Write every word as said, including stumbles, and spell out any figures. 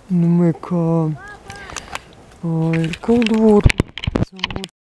Numai că uh, e ca o două ori să văd